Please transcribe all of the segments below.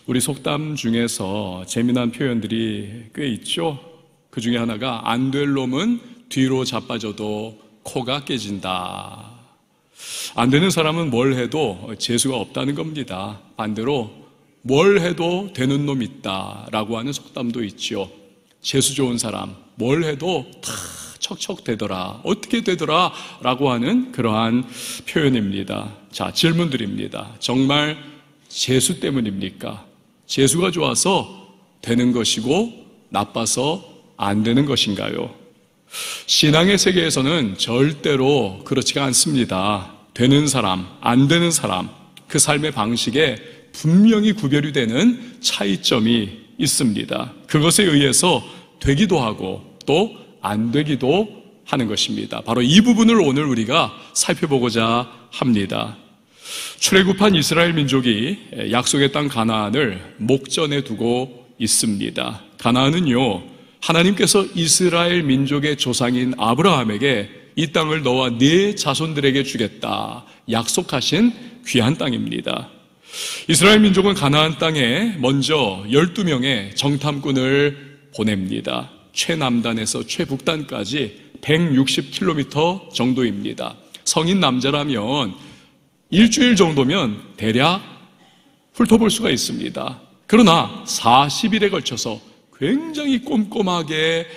우리 속담 중에서 재미난 표현들이 꽤 있죠. 그 중에 하나가 안 될 놈은 뒤로 자빠져도 코가 깨진다. 안 되는 사람은 뭘 해도 재수가 없다는 겁니다. 반대로 뭘 해도 되는 놈 있다라고 하는 속담도 있죠. 재수 좋은 사람, 뭘 해도 다 척척 되더라, 어떻게 되더라 라고 하는 그러한 표현입니다. 자, 질문 드립니다. 정말 재수 때문입니까? 재수가 좋아서 되는 것이고 나빠서 안 되는 것인가요? 신앙의 세계에서는 절대로 그렇지가 않습니다. 되는 사람, 안 되는 사람, 그 삶의 방식에 분명히 구별이 되는 차이점이 있습니다. 그것에 의해서 되기도 하고 또 안 되기도 하는 것입니다. 바로 이 부분을 오늘 우리가 살펴보고자 합니다. 출애굽한 이스라엘 민족이 약속의 땅 가나안을 목전에 두고 있습니다. 가나안은요, 하나님께서 이스라엘 민족의 조상인 아브라함에게 이 땅을 너와 네 자손들에게 주겠다 약속하신 귀한 땅입니다. 이스라엘 민족은 가나안 땅에 먼저 12명의 정탐꾼을 보냅니다. 최남단에서 최북단까지 160km 정도입니다. 성인 남자라면 일주일 정도면 대략 훑어볼 수가 있습니다. 그러나 40일에 걸쳐서 굉장히 꼼꼼하게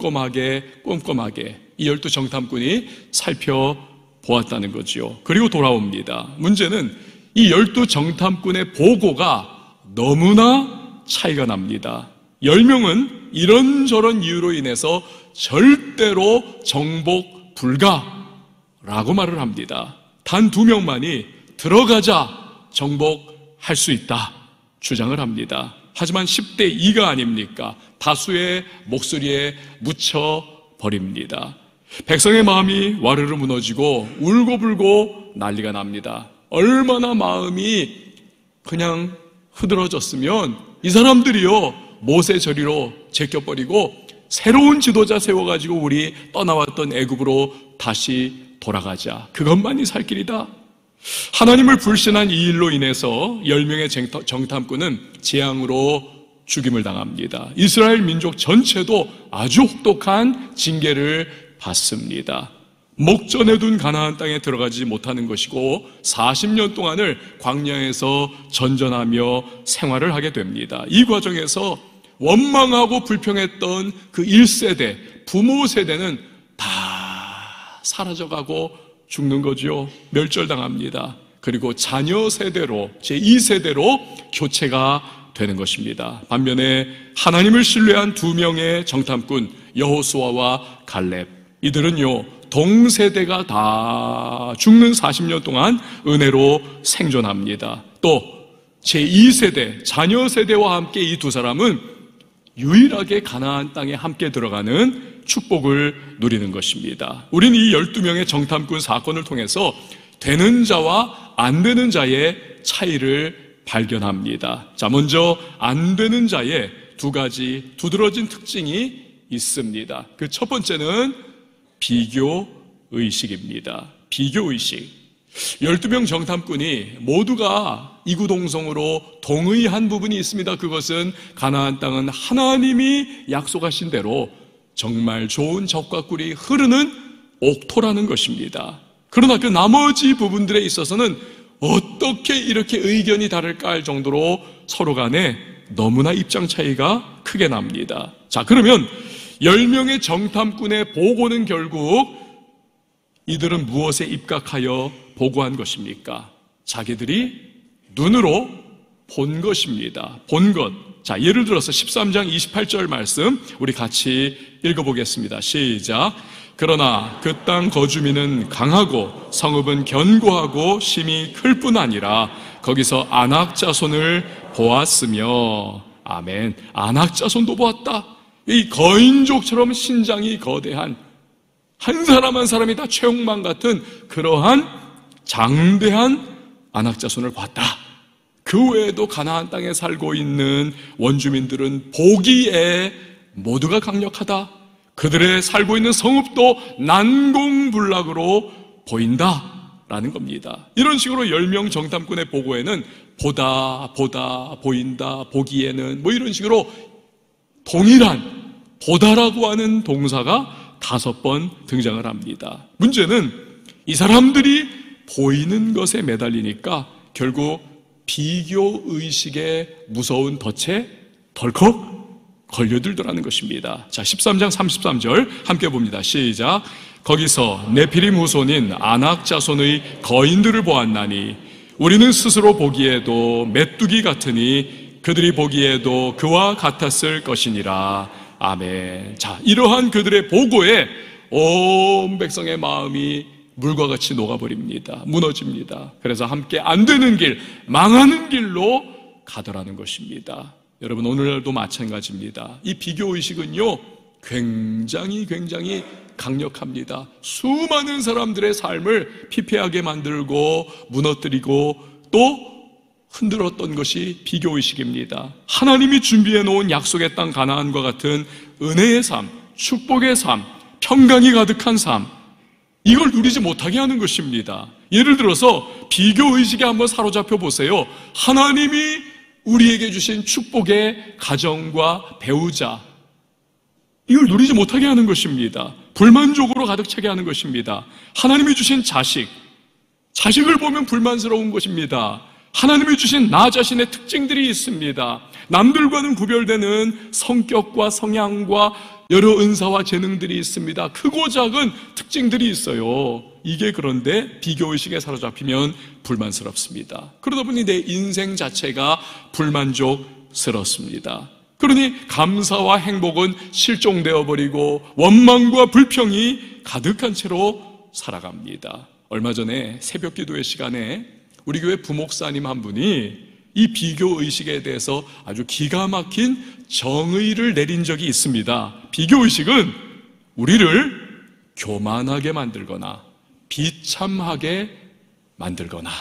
이 12 정탐꾼이 살펴보았다는 거죠. 그리고 돌아옵니다. 문제는 이 12 정탐꾼의 보고가 너무나 차이가 납니다. 10명은 이런저런 이유로 인해서 절대로 정복 불가라고 말을 합니다. 단 2명만이 들어가자 정복할 수 있다 주장을 합니다. 하지만 10대 2가 아닙니까? 다수의 목소리에 묻혀버립니다. 백성의 마음이 와르르 무너지고 울고불고 난리가 납니다. 얼마나 마음이 그냥 흐드러졌으면 이 사람들이요 모세 저리로 제껴버리고 새로운 지도자 세워가지고 우리 떠나왔던 애굽으로 다시 돌아가자, 그것만이 살 길이다. 하나님을 불신한 이 일로 인해서 10명의 정탐꾼은 재앙으로 죽임을 당합니다. 이스라엘 민족 전체도 아주 혹독한 징계를 받습니다. 목전에 둔 가나안 땅에 들어가지 못하는 것이고 40년 동안을 광야에서 전전하며 생활을 하게 됩니다. 이 과정에서 원망하고 불평했던 그 1세대, 부모 세대는 다 사라져가고 죽는 거죠. 멸절당합니다. 그리고 자녀 세대로, 제2세대로 교체가 되는 것입니다. 반면에 하나님을 신뢰한 2명의 정탐꾼 여호수아와 갈렙, 이들은요 동세대가 다 죽는 40년 동안 은혜로 생존합니다. 또 제2세대, 자녀 세대와 함께 이 2사람은 유일하게 가나안 땅에 함께 들어가는 축복을 누리는 것입니다. 우리는 이 12명의 정탐꾼 사건을 통해서 되는 자와 안 되는 자의 차이를 발견합니다. 자, 먼저 안 되는 자의 2가지 두드러진 특징이 있습니다. 그 첫 번째는 비교의식입니다. 비교의식. 12명 정탐꾼이 모두가 이구동성으로 동의한 부분이 있습니다. 그것은 가나안 땅은 하나님이 약속하신 대로 정말 좋은 젖과 꿀이 흐르는 옥토라는 것입니다. 그러나 그 나머지 부분들에 있어서는 어떻게 이렇게 의견이 다를까 할 정도로 서로 간에 너무나 입장 차이가 크게 납니다. 자, 그러면 10명의 정탐꾼의 보고는 결국 이들은 무엇에 입각하여 보고한 것입니까? 자기들이 눈으로 본 것입니다. 본 것. 자, 예를 들어서 13장 28절 말씀 우리 같이 읽어보겠습니다. 시작. 그러나 그 땅 거주민은 강하고 성읍은 견고하고 심이 클 뿐 아니라 거기서 안악 자손을 보았으며, 아멘, 안악 자손도 보았다. 이 거인족처럼 신장이 거대한 한 사람 한 사람이 다 최홍만 같은 그러한 장대한 안악 자손을 봤다. 그 외에도 가나안 땅에 살고 있는 원주민들은 보기에 모두가 강력하다. 그들의 살고 있는 성읍도 난공불락으로 보인다 라는 겁니다. 이런 식으로 10명 정탐꾼의 보고에는 보다, 보인다, 보기에는 뭐 이런 식으로 동일한 보다라고 하는 동사가 5번 등장을 합니다. 문제는 이 사람들이 보이는 것에 매달리니까 결국 비교의식의 무서운 덫에 덜컥 걸려들더라는 것입니다. 자, 13장 33절 함께 봅니다. 시작. 거기서 네피림 후손인 아낙 자손의 거인들을 보았나니 우리는 스스로 보기에도 메뚜기 같으니 그들이 보기에도 그와 같았을 것이니라. 아멘. 자, 이러한 그들의 보고에 온 백성의 마음이 물과 같이 녹아버립니다. 무너집니다. 그래서 함께 안 되는 길, 망하는 길로 가더라는 것입니다. 여러분, 오늘날도 마찬가지입니다. 이 비교의식은요, 굉장히 강력합니다. 수많은 사람들의 삶을 피폐하게 만들고 무너뜨리고 또 흔들었던 것이 비교의식입니다. 하나님이 준비해 놓은 약속의 땅 가나안과 같은 은혜의 삶, 축복의 삶, 평강이 가득한 삶, 이걸 누리지 못하게 하는 것입니다. 예를 들어서 비교의식에 한번 사로잡혀 보세요. 하나님이 우리에게 주신 축복의 가정과 배우자, 이걸 누리지 못하게 하는 것입니다. 불만족으로 가득 차게 하는 것입니다. 하나님이 주신 자식을 보면 불만스러운 것입니다. 하나님이 주신 나 자신의 특징들이 있습니다. 남들과는 구별되는 성격과 성향과 여러 은사와 재능들이 있습니다. 크고 작은 특징들이 있어요. 이게 그런데 비교의식에 사로잡히면 불만스럽습니다. 그러다 보니 내 인생 자체가 불만족스럽습니다. 그러니 감사와 행복은 실종되어 버리고 원망과 불평이 가득한 채로 살아갑니다. 얼마 전에 새벽 기도회 시간에 우리 교회 부목사님 한 분이 이 비교의식에 대해서 아주 기가 막힌 정의를 내린 적이 있습니다. 비교의식은 우리를 교만하게 만들거나 비참하게 만들거나,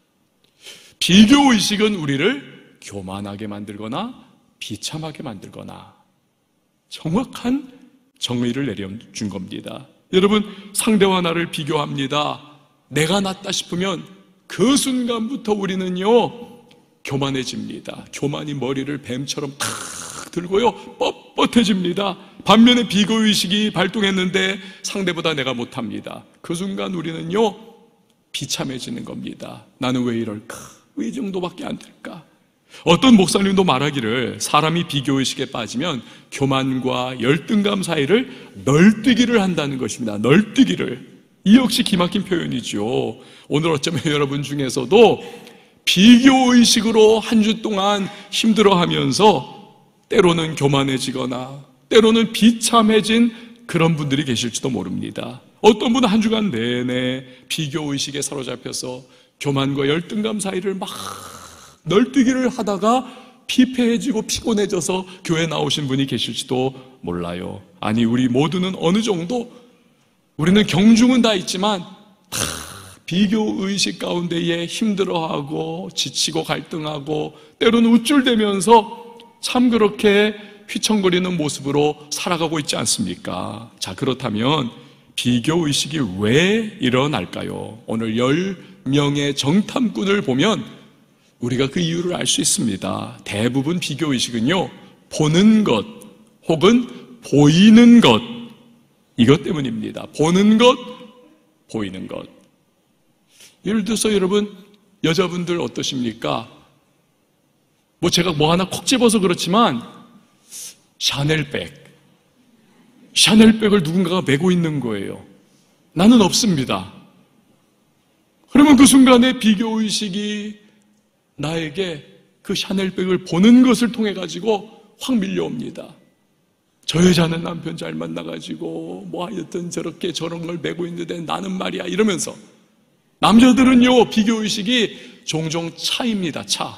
비교의식은 우리를 교만하게 만들거나 비참하게 만들거나, 정확한 정의를 내려준 겁니다. 여러분, 상대와 나를 비교합니다. 내가 낫다 싶으면 그 순간부터 우리는요 교만해집니다. 교만이 머리를 뱀처럼 탁 들고요 뻣뻣해집니다. 반면에 비교의식이 발동했는데 상대보다 내가 못합니다. 그 순간 우리는요 비참해지는 겁니다. 나는 왜 이럴까? 왜 이 정도밖에 안 될까? 어떤 목사님도 말하기를 사람이 비교의식에 빠지면 교만과 열등감 사이를 널뛰기를 한다는 것입니다. 널뛰기를. 이 역시 기막힌 표현이죠. 오늘 어쩌면 여러분 중에서도 비교의식으로 한 주 동안 힘들어하면서 때로는 교만해지거나 때로는 비참해진 그런 분들이 계실지도 모릅니다. 어떤 분은 한 주간 내내 비교의식에 사로잡혀서 교만과 열등감 사이를 막 널뛰기를 하다가 피폐해지고 피곤해져서 교회 나오신 분이 계실지도 몰라요. 아니, 우리 모두는 어느 정도, 우리는 경중은 다 있지만 다 비교의식 가운데에 힘들어하고 지치고 갈등하고 때로는 우쭐대면서 참 그렇게 휘청거리는 모습으로 살아가고 있지 않습니까? 자, 그렇다면 비교의식이 왜 일어날까요? 오늘 10명의 정탐꾼을 보면 우리가 그 이유를 알 수 있습니다. 대부분 비교의식은요, 보는 것 혹은 보이는 것, 이것 때문입니다. 보는 것, 보이는 것. 예를 들어서 여러분, 여자분들 어떠십니까? 제가 하나 콕 집어서 그렇지만 샤넬백을 누군가가 메고 있는 거예요. 나는 없습니다. 그러면 그 순간에 비교의식이 나에게 그 샤넬백을 보는 것을 통해 가지고 확 밀려옵니다. 저 여자는 남편 잘 만나가지고 하여튼 저렇게 저런 걸 메고 있는데 나는 말이야 이러면서. 남자들은요 비교의식이 종종 차입니다. 차.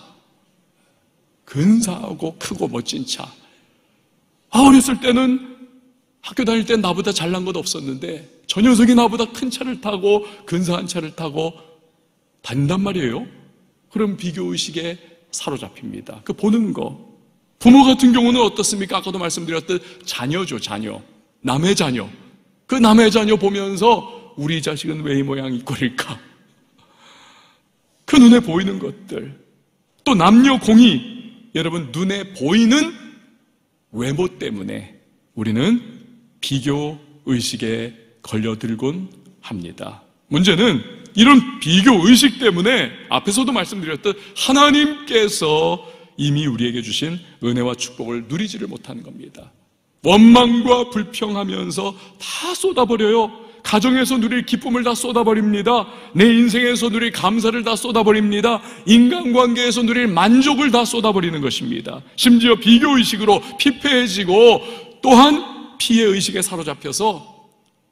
근사하고 크고 멋진 차. 어렸을 때는 학교 다닐 때 나보다 잘난 것 없었는데 저 녀석이 나보다 큰 차를 타고 근사한 차를 타고 다닌단 말이에요. 그럼 비교의식에 사로잡힙니다. 그 보는 거. 부모 같은 경우는 어떻습니까? 아까도 말씀드렸듯 자녀죠, 자녀. 남의 자녀. 그 남의 자녀 보면서 우리 자식은 왜 이 모양 이 꼴일까? 그 눈에 보이는 것들, 또 남녀 공의, 여러분 눈에 보이는 외모 때문에 우리는 비교 의식에 걸려들곤 합니다. 문제는 이런 비교 의식 때문에 앞에서도 말씀드렸듯 하나님께서 이미 우리에게 주신 은혜와 축복을 누리지를 못하는 겁니다. 원망과 불평하면서 다 쏟아버려요. 가정에서 누릴 기쁨을 다 쏟아버립니다. 내 인생에서 누릴 감사를 다 쏟아버립니다. 인간관계에서 누릴 만족을 다 쏟아버리는 것입니다. 심지어 비교의식으로 피폐해지고 또한 피해의식에 사로잡혀서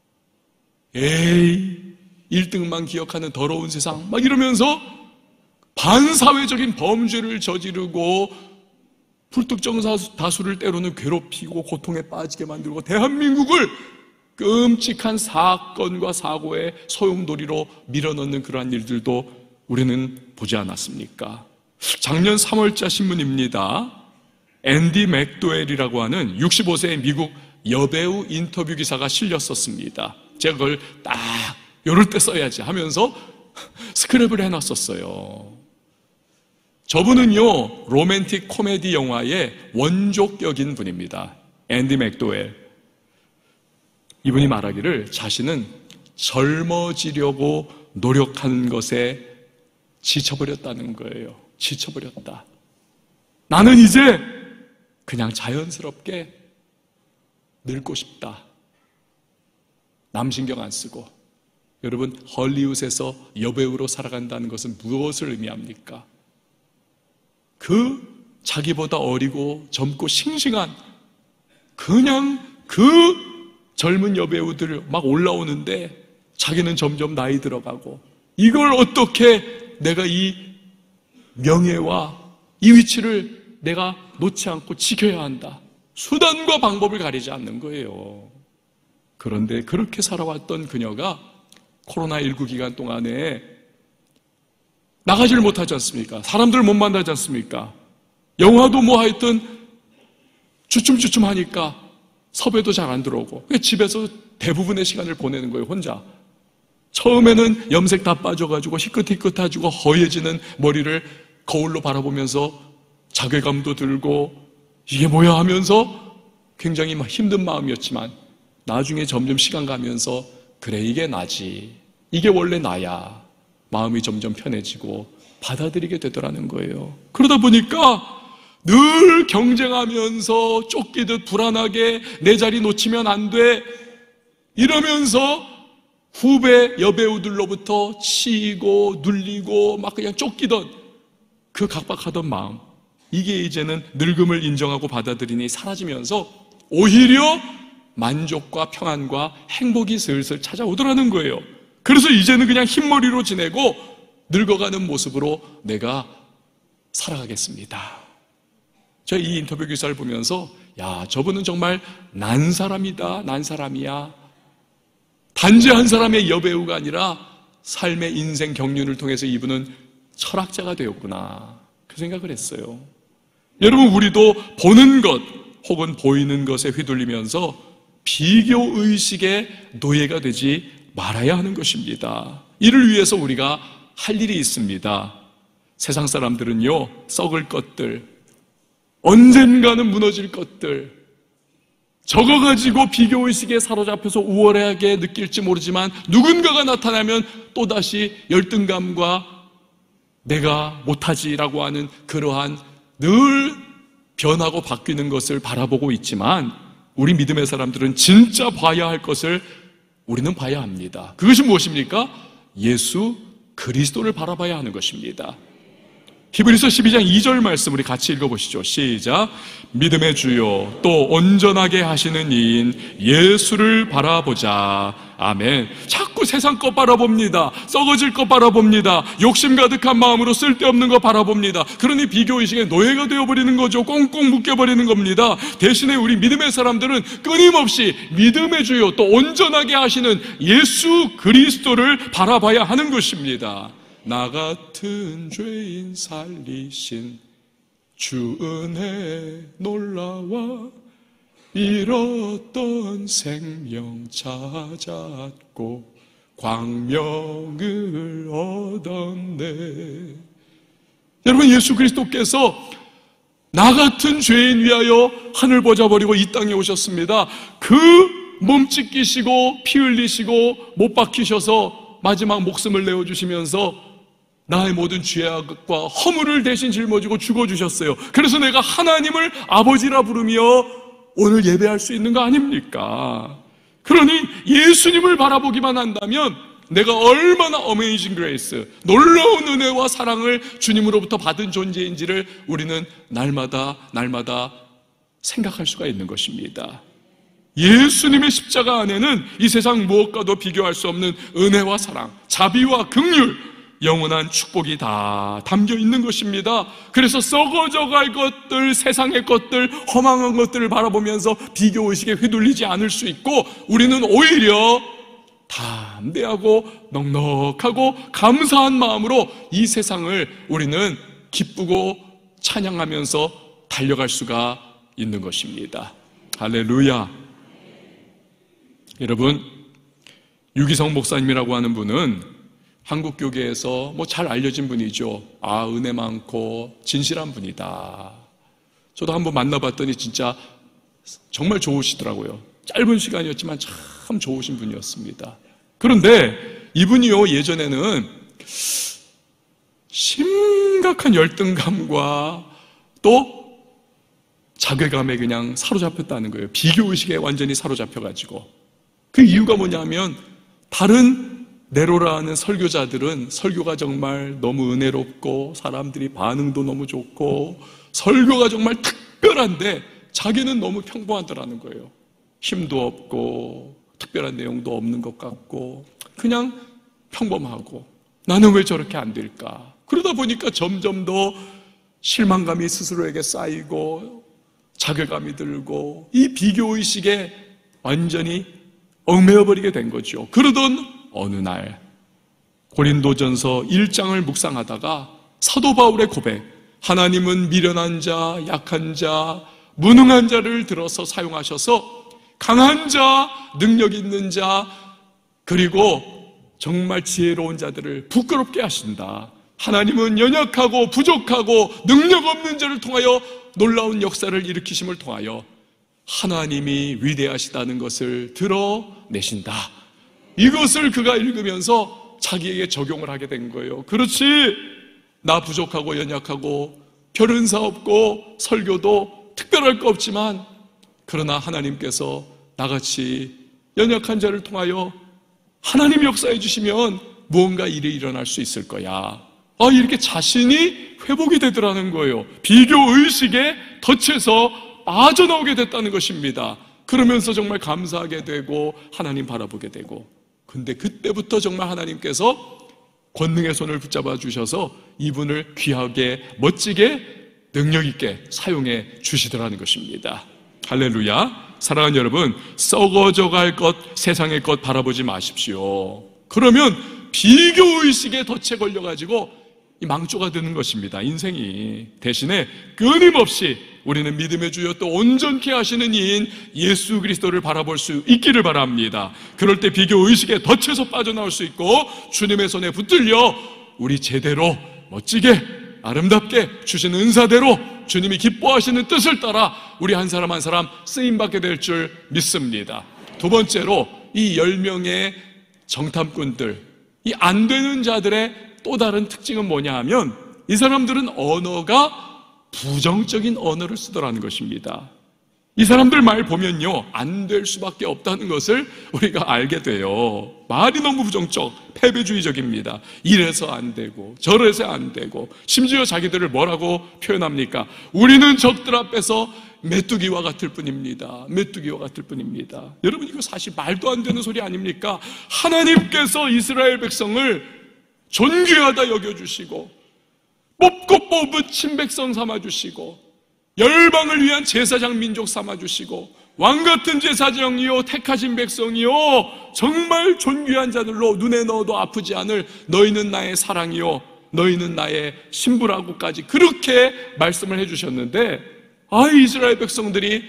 에이 1등만 기억하는 더러운 세상 막 이러면서 반사회적인 범죄를 저지르고 불특정 다수를 때로는 괴롭히고 고통에 빠지게 만들고 대한민국을 끔찍한 사건과 사고의 소용돌이로 밀어넣는 그러한 일들도 우리는 보지 않았습니까? 작년 3월자 신문입니다. 앤디 맥도웰이라고 하는 65세의 미국 여배우 인터뷰 기사가 실렸었습니다. 제가 그걸 딱 요럴 때 써야지 하면서 스크랩을 해놨었어요. 저분은요 로맨틱 코미디 영화의 원조격인 분입니다. 앤디 맥도웰. 이분이 말하기를 자신은 젊어지려고 노력하는 것에 지쳐버렸다는 거예요. 지쳐버렸다. 나는 이제 그냥 자연스럽게 늙고 싶다. 남 신경 안 쓰고. 여러분, 헐리우드에서 여배우로 살아간다는 것은 무엇을 의미합니까? 그 자기보다 어리고 젊고 싱싱한 그냥 그 젊은 여배우들 막 올라오는데 자기는 점점 나이 들어가고 이걸 어떻게 내가 이 명예와 이 위치를 내가 놓지 않고 지켜야 한다. 수단과 방법을 가리지 않는 거예요. 그런데 그렇게 살아왔던 그녀가 코로나19 기간 동안에 나가지를 못하지 않습니까? 사람들을 못 만나지 않습니까? 영화도 뭐 하여튼 주춤주춤 하니까 섭외도 잘 안 들어오고 집에서 대부분의 시간을 보내는 거예요, 혼자. 처음에는 염색 다 빠져가지고 희끗희끗해지고 허해지는 머리를 거울로 바라보면서 자괴감도 들고 이게 뭐야 하면서 굉장히 힘든 마음이었지만 나중에 점점 시간 가면서 그래 이게 나지, 이게 원래 나야, 마음이 점점 편해지고 받아들이게 되더라는 거예요. 그러다 보니까 늘 경쟁하면서 쫓기듯 불안하게 내 자리 놓치면 안 돼 이러면서 후배 여배우들로부터 치이고 눌리고 막 그냥 쫓기던 그 각박하던 마음, 이게 이제는 늙음을 인정하고 받아들이니 사라지면서 오히려 만족과 평안과 행복이 슬슬 찾아오더라는 거예요. 그래서 이제는 그냥 흰머리로 지내고 늙어가는 모습으로 내가 살아가겠습니다. 제가 이 인터뷰 기사를 보면서 야, 저분은 정말 난 사람이다, 난 사람이야. 단지 한 사람의 여배우가 아니라 삶의 인생 경륜을 통해서 이분은 철학자가 되었구나, 그 생각을 했어요. 여러분, 우리도 보는 것 혹은 보이는 것에 휘둘리면서 비교의식의 노예가 되지 말아야 하는 것입니다. 이를 위해서 우리가 할 일이 있습니다. 세상 사람들은요, 썩을 것들, 언젠가는 무너질 것들, 저거 가지고 비교의식에 사로잡혀서 우월하게 느낄지 모르지만 누군가가 나타나면 또다시 열등감과 내가 못하지라고 하는 그러한 늘 변하고 바뀌는 것을 바라보고 있지만 우리 믿음의 사람들은 진짜 봐야 할 것을 우리는 봐야 합니다. 그것이 무엇입니까? 예수 그리스도를 바라봐야 하는 것입니다. 히브리서 12장 2절 말씀 우리 같이 읽어보시죠. 시작. 믿음의 주요 또 온전하게 하시는 이인 예수를 바라보자. 아멘. 자꾸 세상 것 바라봅니다. 썩어질 것 바라봅니다. 욕심 가득한 마음으로 쓸데없는 거 바라봅니다. 그러니 비교의식의 노예가 되어버리는 거죠. 꽁꽁 묶여버리는 겁니다. 대신에 우리 믿음의 사람들은 끊임없이 믿음의 주요 또 온전하게 하시는 예수 그리스도를 바라봐야 하는 것입니다. 나 같은 죄인 살리신 주 은혜 놀라와 잃었던 생명 찾았고 광명을 받았네. 여러분, 예수 그리스도께서 나 같은 죄인 위하여 하늘 보좌 버리고 이 땅에 오셨습니다. 그 몸 찢기시고 피 흘리시고 못 박히셔서 마지막 목숨을 내어주시면서 나의 모든 죄악과 허물을 대신 짊어지고 죽어주셨어요. 그래서 내가 하나님을 아버지라 부르며 오늘 예배할 수 있는 거 아닙니까? 그러니 예수님을 바라보기만 한다면 내가 얼마나 어메이징 그레이스, 놀라운 은혜와 사랑을 주님으로부터 받은 존재인지를 우리는 날마다 생각할 수가 있는 것입니다. 예수님의 십자가 안에는 이 세상 무엇과도 비교할 수 없는 은혜와 사랑, 자비와 긍휼, 영원한 축복이 다 담겨 있는 것입니다. 그래서 썩어져갈 것들, 세상의 것들, 허망한 것들을 바라보면서 비교의식에 휘둘리지 않을 수 있고, 우리는 오히려 담대하고 넉넉하고 감사한 마음으로 이 세상을 우리는 기쁘고 찬양하면서 달려갈 수가 있는 것입니다. 할렐루야. 여러분, 유기성 목사님이라고 하는 분은 한국교계에서 잘 알려진 분이죠. 은혜 많고 진실한 분이다. 저도 한번 만나봤더니 진짜 정말 좋으시더라고요. 짧은 시간이었지만 참 좋으신 분이었습니다. 그런데 이분이요, 예전에는 심각한 열등감과 또 자괴감에 그냥 사로잡혔다는 거예요. 비교의식에 완전히 사로잡혀가지고. 그 이유가 뭐냐면, 다른 네로라 하는 설교자들은 설교가 정말 너무 은혜롭고 사람들이 반응도 너무 좋고 설교가 정말 특별한데 자기는 너무 평범하더라는 거예요. 힘도 없고 특별한 내용도 없는 것 같고 그냥 평범하고, 나는 왜 저렇게 안 될까? 그러다 보니까 점점 더 실망감이 스스로에게 쌓이고 자괴감이 들고 이 비교의식에 완전히 얽매여버리게 된 거죠. 그러던 어느 날 고린도전서 1장을 묵상하다가 사도 바울의 고백, 하나님은 미련한 자, 약한 자, 무능한 자를 들어서 사용하셔서 강한 자, 능력 있는 자, 그리고 정말 지혜로운 자들을 부끄럽게 하신다. 하나님은 연약하고 부족하고 능력 없는 자를 통하여 놀라운 역사를 일으키심을 통하여 하나님이 위대하시다는 것을 드러내신다. 이것을 그가 읽으면서 자기에게 적용을 하게 된 거예요. 그렇지, 나 부족하고 연약하고 별 은사 없고 설교도 특별할 거 없지만, 그러나 하나님께서 나같이 연약한 자를 통하여 하나님 역사해 주시면 무언가 일이 일어날 수 있을 거야. 이렇게 자신이 회복이 되더라는 거예요. 비교의식에 덫에서 빠져나오게 됐다는 것입니다. 그러면서 정말 감사하게 되고 하나님 바라보게 되고, 근데 그때부터 정말 하나님께서 권능의 손을 붙잡아 주셔서 이분을 귀하게 멋지게 능력 있게 사용해 주시더라는 것입니다. 할렐루야. 사랑하는 여러분, 썩어져갈 것, 세상의 것 바라보지 마십시오. 그러면 비교의식에 덫에 걸려가지고 망조가 되는 것입니다. 인생이. 대신에 끊임없이 우리는 믿음의 주여 또 온전케 하시는 이인 예수 그리스도를 바라볼 수 있기를 바랍니다. 그럴 때 비교의식에 덫에서 빠져나올 수 있고, 주님의 손에 붙들려 우리 제대로 멋지게 아름답게 주신 은사대로 주님이 기뻐하시는 뜻을 따라 우리 한 사람 한 사람 쓰임받게 될 줄 믿습니다. 두 번째로, 이 10명의 정탐꾼들, 이 안 되는 자들의 또 다른 특징은 뭐냐 하면, 이 사람들은 언어가 부정적인 언어를 쓰더라는 것입니다. 이 사람들 말 보면요, 안 될 수밖에 없다는 것을 우리가 알게 돼요. 말이 너무 부정적, 패배주의적입니다. 이래서 안 되고 저래서 안 되고, 심지어 자기들을 뭐라고 표현합니까? 우리는 적들 앞에서 메뚜기와 같을 뿐입니다. 메뚜기와 같을 뿐입니다. 여러분, 이거 사실 말도 안 되는 소리 아닙니까? 하나님께서 이스라엘 백성을 존귀하다 여겨주시고 뽑고 뽑은 친백성 삼아주시고 열방을 위한 제사장 민족 삼아주시고 왕같은 제사장이요 택하신 백성이요 정말 존귀한 자들로 눈에 넣어도 아프지 않을 너희는 나의 사랑이요 너희는 나의 신부라고까지 그렇게 말씀을 해주셨는데, 이스라엘 백성들이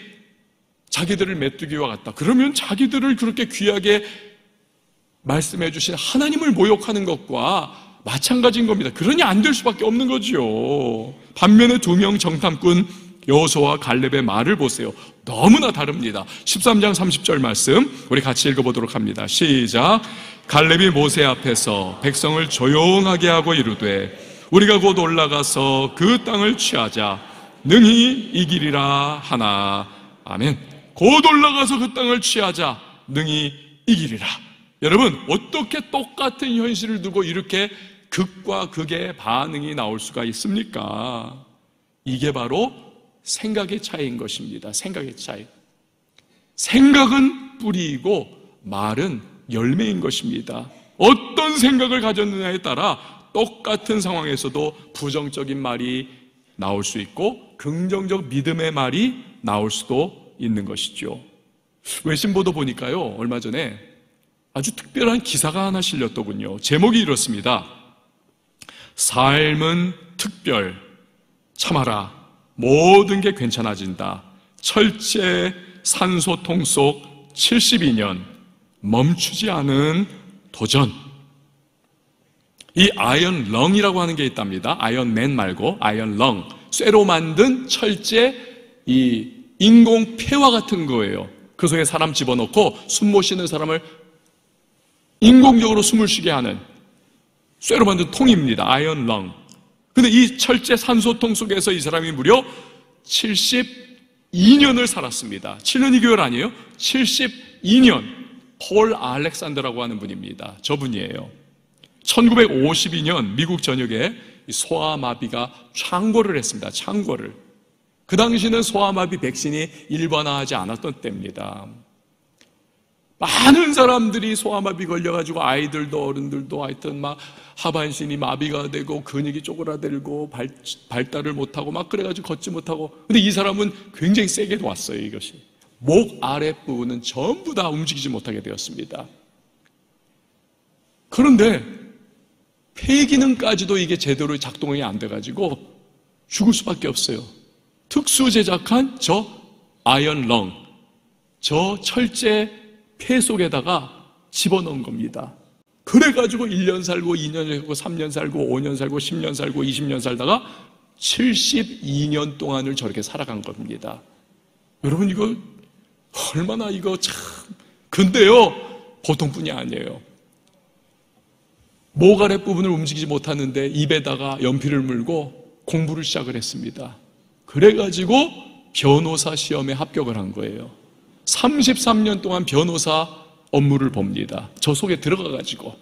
자기들을 메뚜기와 같다. 그러면 자기들을 그렇게 귀하게 말씀해 주신 하나님을 모욕하는 것과 마찬가지인 겁니다. 그러니 안 될 수밖에 없는 거죠. 반면에 두 명 정탐꾼 여호수아와 갈렙의 말을 보세요. 너무나 다릅니다. 13장 30절 말씀 우리 같이 읽어보도록 합니다. 시작. 갈렙이 모세 앞에서 백성을 조용하게 하고 이르되 우리가 곧 올라가서 그 땅을 취하자 능히 이기리라 하나. 아멘. 곧 올라가서 그 땅을 취하자 능히 이기리라. 여러분, 어떻게 똑같은 현실을 두고 이렇게 극과 극의 반응이 나올 수가 있습니까? 이게 바로 생각의 차이인 것입니다. 생각의 차이. 생각은 뿌리이고 말은 열매인 것입니다. 어떤 생각을 가졌느냐에 따라 똑같은 상황에서도 부정적인 말이 나올 수 있고 긍정적 믿음의 말이 나올 수도 있는 것이죠. 외신보도 보니까요, 얼마 전에 아주 특별한 기사가 하나 실렸더군요. 제목이 이렇습니다. 삶은 특별, 참아라, 모든 게 괜찮아진다. 철제 산소통 속 72년, 멈추지 않은 도전. 이 아이언 렁이라고 하는 게 있답니다. 아이언맨 말고 아이언 렁, 쇠로 만든 철제 이 인공 폐와 같은 거예요. 그 속에 사람 집어넣고 숨 못 쉬는 사람을 인공적으로 숨을 쉬게 하는 쇠로 만든 통입니다. 아이언 렁. 근데 이 철제 산소통 속에서 이 사람이 무려 72년을 살았습니다. 7년 2개월 아니에요? 72년. 폴 알렉산더라고 하는 분입니다. 저분이에요. 1952년 미국 전역에 소아마비가 창궐을 했습니다. 창궐을. 그 당시는 소아마비 백신이 일반화하지 않았던 때입니다. 많은 사람들이 소아마비 걸려가지고 아이들도 어른들도 하여튼 막 하반신이 마비가 되고 근육이 쪼그라들고 발달을 못하고 막 그래가지고 걷지 못하고. 근데 이 사람은 굉장히 세게 왔어요. 이것이 목 아랫부분은 전부 다 움직이지 못하게 되었습니다. 그런데 폐 기능까지도 이게 제대로 작동이 안 돼가지고 죽을 수밖에 없어요. 특수 제작한 저 아이언 렁, 저 철제 폐 속에다가 집어넣은 겁니다. 그래가지고 1년 살고 2년 살고 3년 살고 5년 살고 10년 살고 20년 살다가 72년 동안을 저렇게 살아간 겁니다. 여러분, 이거 얼마나 이거 참. 근데요, 보통뿐이 아니에요. 목 아랫 부분을 움직이지 못하는데 입에다가 연필을 물고 공부를 시작을 했습니다. 그래가지고 변호사 시험에 합격을 한 거예요. 33년 동안 변호사 업무를 봅니다. 저 속에 들어가가지고.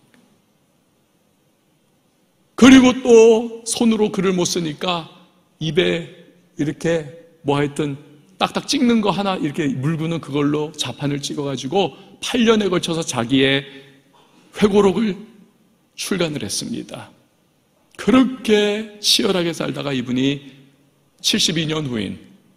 그리고 또 손으로 글을 못 쓰니까 입에 이렇게 뭐 하여튼 딱딱 찍는 거 하나 이렇게 물고는 그걸로 자판을 찍어가지고 8년에 걸쳐서 자기의 회고록을 출간을 했습니다. 그렇게 치열하게 살다가 이분이 72년 후인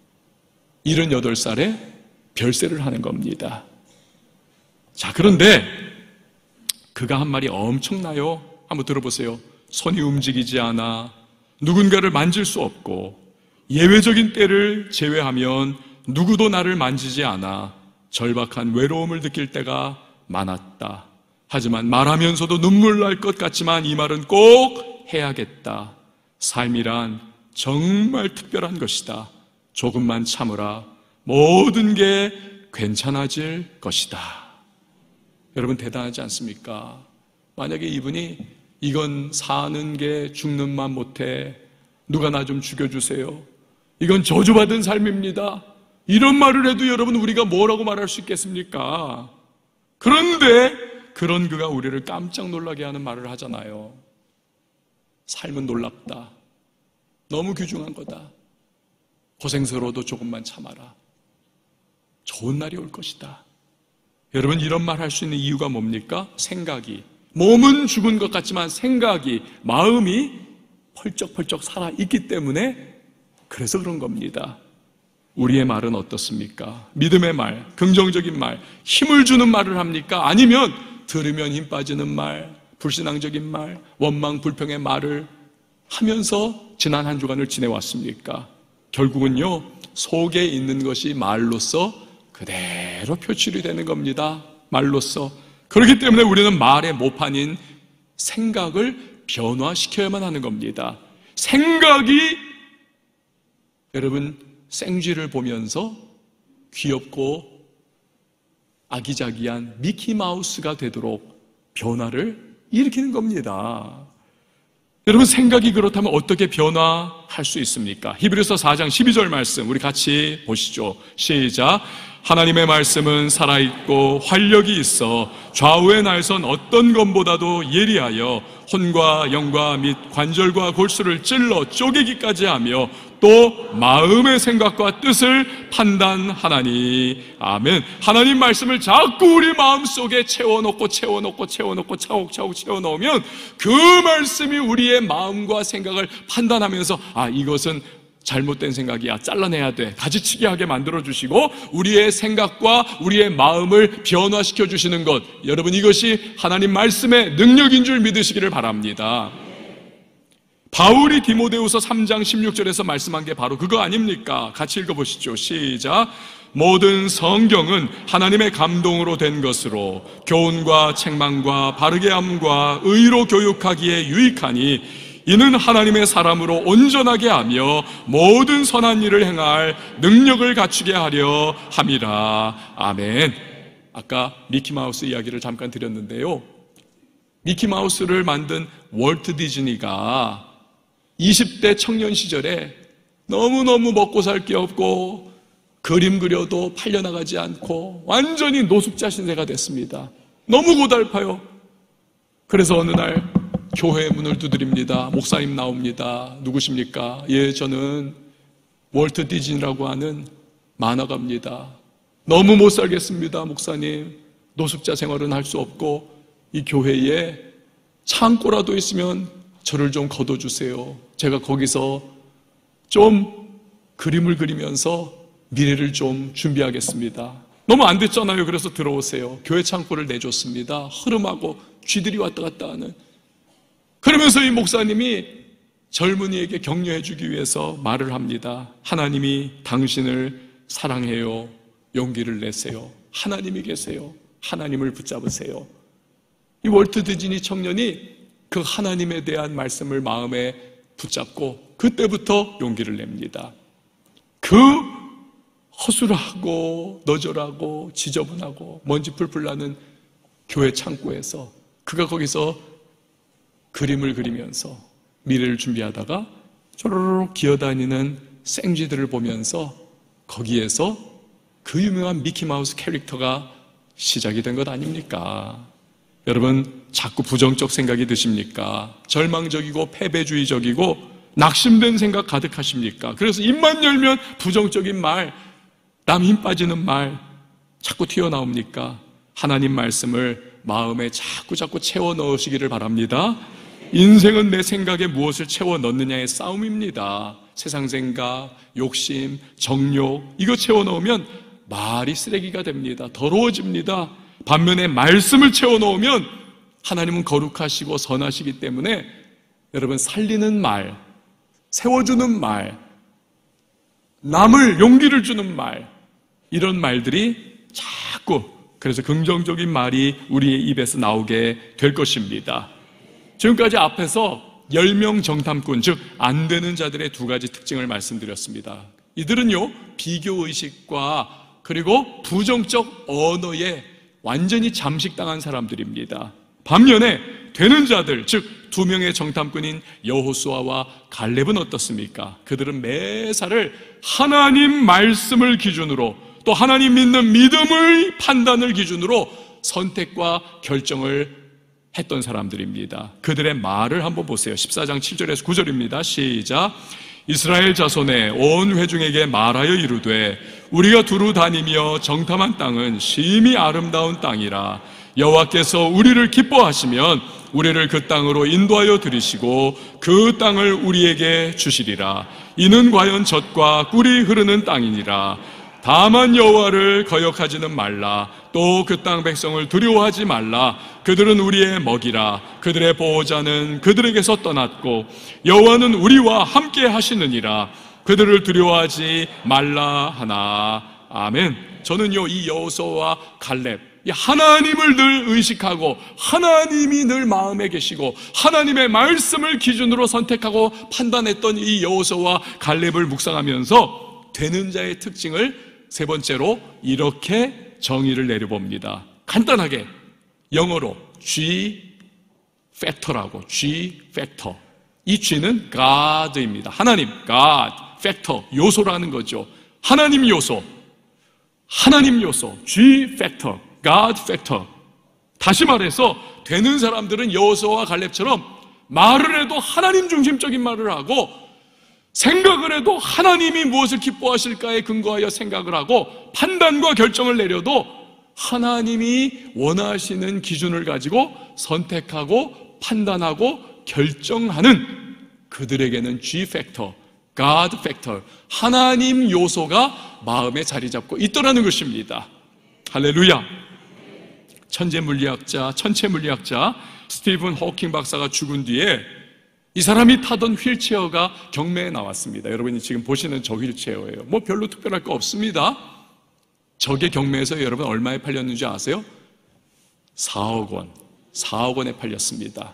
78살에 별세를 하는 겁니다. 자, 그런데 그가 한 말이 엄청나요. 한번 들어보세요. 손이 움직이지 않아 누군가를 만질 수 없고 예외적인 때를 제외하면 누구도 나를 만지지 않아 절박한 외로움을 느낄 때가 많았다. 하지만 말하면서도 눈물 날 것 같지만 이 말은 꼭 해야겠다. 삶이란 정말 특별한 것이다. 조금만 참으라. 모든 게 괜찮아질 것이다. 여러분, 대단하지 않습니까? 만약에 이분이 이건 사는 게 죽는만 못해, 누가 나 좀 죽여주세요, 이건 저주받은 삶입니다, 이런 말을 해도 여러분, 우리가 뭐라고 말할 수 있겠습니까? 그런데 그런 그가 우리를 깜짝 놀라게 하는 말을 하잖아요. 삶은 놀랍다. 너무 귀중한 거다. 고생스러워도 조금만 참아라. 좋은 날이 올 것이다. 여러분, 이런 말 할 수 있는 이유가 뭡니까? 생각이. 몸은 죽은 것 같지만 생각이, 마음이 펄쩍펄쩍 살아있기 때문에 그래서 그런 겁니다. 우리의 말은 어떻습니까? 믿음의 말, 긍정적인 말, 힘을 주는 말을 합니까? 아니면 들으면 힘 빠지는 말, 불신앙적인 말, 원망, 불평의 말을 하면서 지난 한 주간을 지내왔습니까? 결국은요, 속에 있는 것이 말로써 그대로 표출이 되는 겁니다. 말로써. 그렇기 때문에 우리는 말의 모판인 생각을 변화시켜야만 하는 겁니다. 생각이 여러분 생쥐를 보면서 귀엽고 아기자기한 미키마우스가 되도록 변화를 일으키는 겁니다. 여러분 생각이 그렇다면 어떻게 변화할 수 있습니까? 히브리서 4장 12절 말씀 우리 같이 보시죠. 시작. 하나님의 말씀은 살아있고 활력이 있어 좌우의 날선 어떤 것보다도 예리하여 혼과 영과 및 관절과 골수를 찔러 쪼개기까지 하며 또 마음의 생각과 뜻을 판단하나니. 아멘. 하나님 말씀을 자꾸 우리 마음속에 채워놓고 차곡차곡 채워넣으면 그 말씀이 우리의 마음과 생각을 판단하면서 이것은 잘못된 생각이야, 잘라내야 돼, 가지치기 하게 만들어주시고 우리의 생각과 우리의 마음을 변화시켜 주시는 것, 여러분 이것이 하나님 말씀의 능력인 줄 믿으시기를 바랍니다. 바울이 디모데후서 3장 16절에서 말씀한 게 바로 그거 아닙니까? 같이 읽어보시죠. 시작. 모든 성경은 하나님의 감동으로 된 것으로 교훈과 책망과 바르게 함과 의로 교육하기에 유익하니 이는 하나님의 사람으로 온전하게 하며 모든 선한 일을 행할 능력을 갖추게 하려 함이라. 아멘. 아까 미키마우스 이야기를 잠깐 드렸는데요, 미키마우스를 만든 월트 디즈니가 20대 청년 시절에 너무너무 먹고 살 게 없고 그림 그려도 팔려나가지 않고 완전히 노숙자 신세가 됐습니다. 너무 고달파요. 그래서 어느 날 교회 문을 두드립니다. 목사님 나옵니다. 누구십니까? 예, 저는 월트 디즈니라고 하는 만화가입니다. 너무 못 살겠습니다, 목사님. 노숙자 생활은 할 수 없고 이 교회에 창고라도 있으면 저를 좀 거둬주세요. 제가 거기서 좀 그림을 그리면서 미래를 좀 준비하겠습니다. 너무 안 됐잖아요. 그래서 들어오세요. 교회 창고를 내줬습니다. 흐름하고 쥐들이 왔다 갔다 하는. 그러면서 이 목사님이 젊은이에게 격려해 주기 위해서 말을 합니다. 하나님이 당신을 사랑해요. 용기를 내세요. 하나님이 계세요. 하나님을 붙잡으세요. 이 월트 디즈니 청년이 그 하나님에 대한 말씀을 마음에 붙잡고 그때부터 용기를 냅니다. 그 허술하고 너절하고 지저분하고 먼지 풀풀 나는 교회 창고에서 그가 거기서 그림을 그리면서 미래를 준비하다가 쪼르륵 기어다니는 생쥐들을 보면서 거기에서 그 유명한 미키마우스 캐릭터가 시작이 된 것 아닙니까? 여러분 자꾸 부정적 생각이 드십니까? 절망적이고 패배주의적이고 낙심된 생각 가득하십니까? 그래서 입만 열면 부정적인 말, 남 힘 빠지는 말 자꾸 튀어나옵니까? 하나님 말씀을 마음에 자꾸 채워 넣으시기를 바랍니다. 인생은 내 생각에 무엇을 채워 넣느냐의 싸움입니다. 세상 생각, 욕심, 정욕 이거 채워 넣으면 말이 쓰레기가 됩니다. 더러워집니다. 반면에 말씀을 채워 넣으면 하나님은 거룩하시고 선하시기 때문에 여러분 살리는 말, 세워주는 말, 남을 용기를 주는 말, 이런 말들이 자꾸 그래서 긍정적인 말이 우리의 입에서 나오게 될 것입니다. 지금까지 앞에서 10명 정탐꾼, 즉 안 되는 자들의 두 가지 특징을 말씀드렸습니다. 이들은요 비교의식과 그리고 부정적 언어에 완전히 잠식당한 사람들입니다. 반면에 되는 자들, 즉 2명의 정탐꾼인 여호수아와 갈렙은 어떻습니까? 그들은 매사를 하나님 말씀을 기준으로 또 하나님 믿는 믿음의 판단을 기준으로 선택과 결정을 했던 사람들입니다. 그들의 말을 한번 보세요. 14장 7절에서 9절입니다. 시작. 이스라엘 자손의 온 회중에게 말하여 이르되 우리가 두루 다니며 정탐한 땅은 심히 아름다운 땅이라. 여호와께서 우리를 기뻐하시면 우리를 그 땅으로 인도하여 들이시고 그 땅을 우리에게 주시리라. 이는 과연 젖과 꿀이 흐르는 땅이니라. 다만 여호와를 거역하지는 말라. 또 그 땅 백성을 두려워하지 말라. 그들은 우리의 먹이라. 그들의 보호자는 그들에게서 떠났고 여호와는 우리와 함께 하시느니라. 그들을 두려워하지 말라 하나. 아멘. 저는요 이 여호수아와 갈렙 이 하나님을 늘 의식하고 하나님이 늘 마음에 계시고 하나님의 말씀을 기준으로 선택하고 판단했던 이 여호수아와 갈렙을 묵상하면서 되는 자의 특징을 세 번째로 이렇게 정의를 내려봅니다. 간단하게 영어로 G 팩터라고. G 팩터. 이 G는 God입니다. 하나님, God, 팩터, 요소라는 거죠. 하나님 요소, G 팩터, God 팩터. 다시 말해서 되는 사람들은 여호수아와 갈렙처럼 말을 해도 하나님 중심적인 말을 하고 생각을 해도 하나님이 무엇을 기뻐하실까에 근거하여 생각을 하고 판단과 결정을 내려도 하나님이 원하시는 기준을 가지고 선택하고 판단하고 결정하는 그들에게는 G 팩터, God 팩터, 하나님 요소가 마음에 자리 잡고 있더라는 것입니다. 할렐루야. 천체 물리학자 스티븐 호킹 박사가 죽은 뒤에 이 사람이 타던 휠체어가 경매에 나왔습니다. 여러분이 지금 보시는 저 휠체어예요. 뭐 별로 특별할 거 없습니다. 저게 경매에서 여러분 얼마에 팔렸는지 아세요? 4억 원, 4억 원에 팔렸습니다.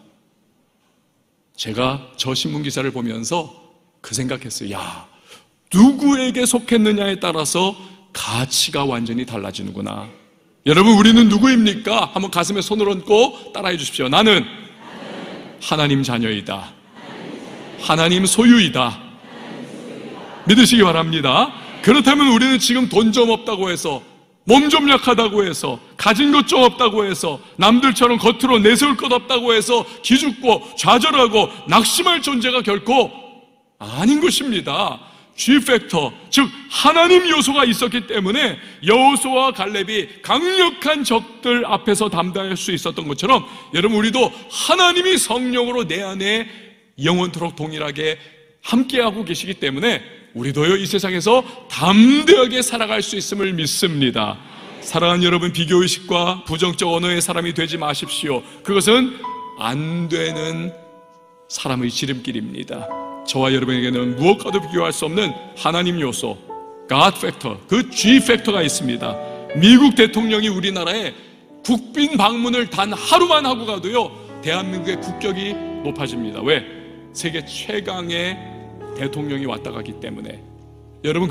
제가 저 신문기사를 보면서 그 생각했어요. 야, 누구에게 속했느냐에 따라서 가치가 완전히 달라지는구나. 여러분, 우리는 누구입니까? 한번 가슴에 손을 얹고 따라해 주십시오. 나는 하나님 자녀이다. 하나님 소유이다. 믿으시기 바랍니다. 그렇다면 우리는 지금 돈 좀 없다고 해서, 몸 좀 약하다고 해서, 가진 것 좀 없다고 해서, 남들처럼 겉으로 내세울 것 없다고 해서 기죽고 좌절하고 낙심할 존재가 결코 아닌 것입니다. G팩터, 즉 하나님 요소가 있었기 때문에 여호수아와 갈렙이 강력한 적들 앞에서 담대할 수 있었던 것처럼 여러분, 우리도 하나님이 성령으로 내 안에 영원토록 동일하게 함께하고 계시기 때문에 우리도요, 이 세상에서 담대하게 살아갈 수 있음을 믿습니다. 사랑하는 여러분, 비교의식과 부정적 언어의 사람이 되지 마십시오. 그것은 안 되는 사람의 지름길입니다. 저와 여러분에게는 무엇과도 비교할 수 없는 하나님 요소, God 팩터, 그 G 팩터가 있습니다. 미국 대통령이 우리나라에 국빈 방문을 단 하루만 하고 가도요, 대한민국의 국격이 높아집니다. 왜? 세계 최강의 대통령이 왔다 가기 때문에. 여러분,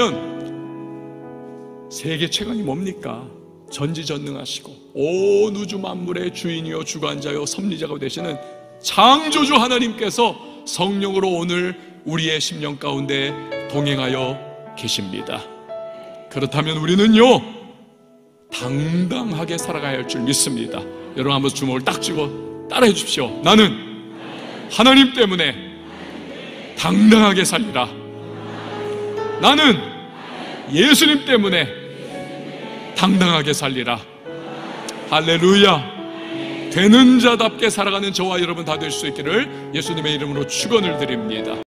그렇다면 세계 최강이 뭡니까? 전지전능하시고 온 우주 만물의 주인이요 주관자요 섭리자가 되시는 창조주 하나님께서 성령으로 오늘 우리의 심령 가운데 동행하여 계십니다. 그렇다면 우리는요, 당당하게 살아가야 할 줄 믿습니다. 여러분, 한번 주먹을 딱 쥐고 따라해 주십시오. 나는 하나님 때문에 당당하게 살리라. 나는 예수님 때문에 당당하게 살리라. 할렐루야. 되는 자답게 살아가는 저와 여러분 다 될 수 있기를 예수님의 이름으로 축원을 드립니다.